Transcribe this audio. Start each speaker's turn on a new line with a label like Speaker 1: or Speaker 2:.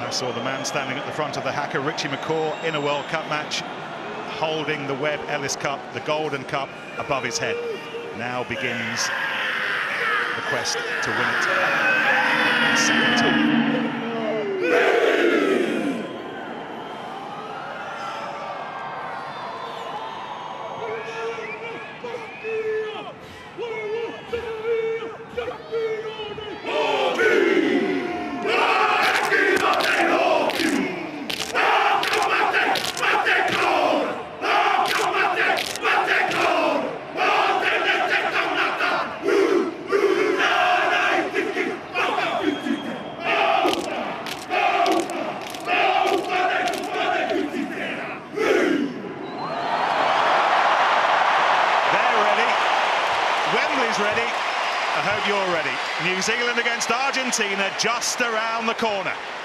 Speaker 1: I saw the man standing at the front of the haka, Richie McCaw, in a World Cup match, holding the Webb Ellis Cup, the Golden Cup, above his head. Now begins the quest to win it a second time. Wembley's ready. I hope you're ready. New Zealand against Argentina just around the corner.